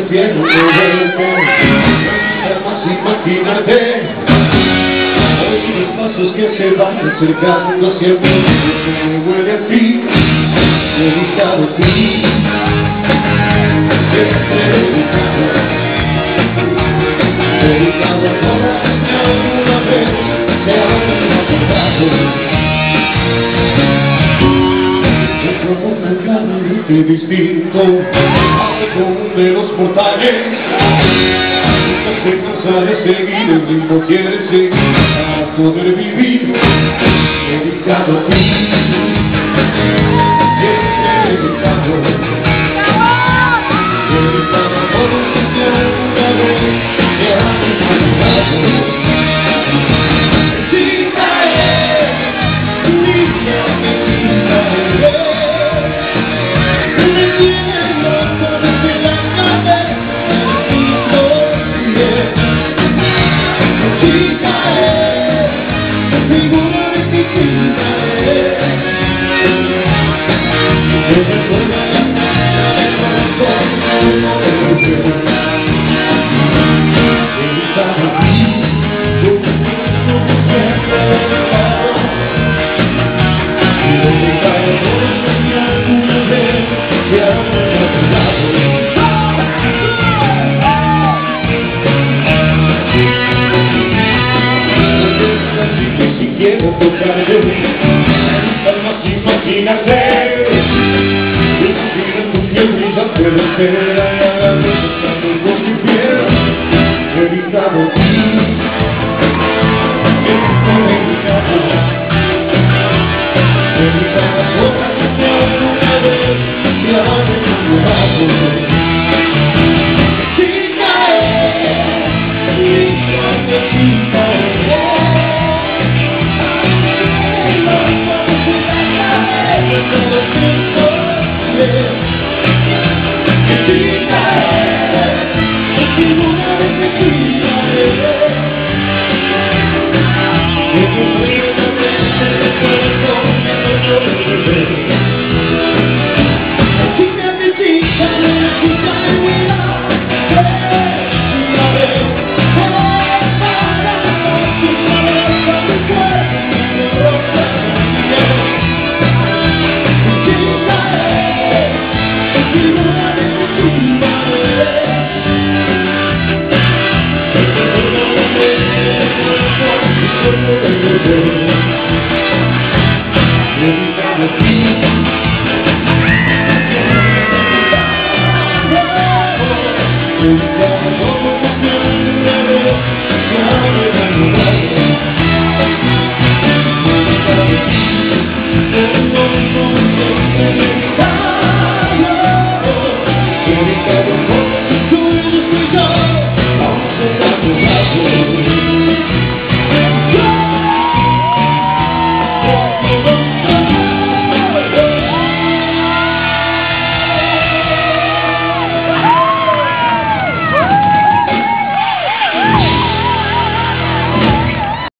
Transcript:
prefiero verte, jamás imagínate. Hoy los pasos que se van acercando siempre me huele a ti, dedicado a ti, siempre dedicado a todas que alguna vez se han enamorado. Como un mercado distinto al común de los mortales, nunca se cansa de seguir el ritmo, quiere seguir para poder vivir, dedicado a ti, siempre dedicado a todos los que alguna vez se han enamorado. Quiero tocarte, jamás imagínate.